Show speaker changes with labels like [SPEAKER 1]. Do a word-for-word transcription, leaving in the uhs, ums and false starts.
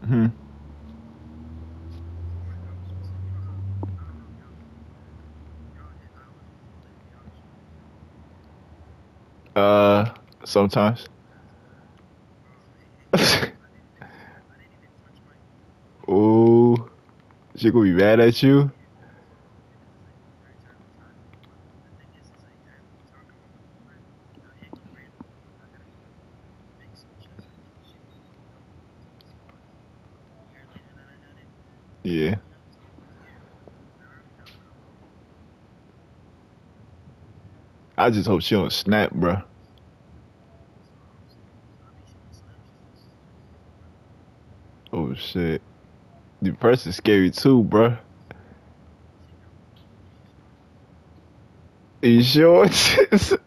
[SPEAKER 1] Hmm. Uh, sometimes. Ooh, she gonna be mad at you. Yeah. I just hope she don't snap, bro. Oh shit. The person's scary too, bro. Are you sure?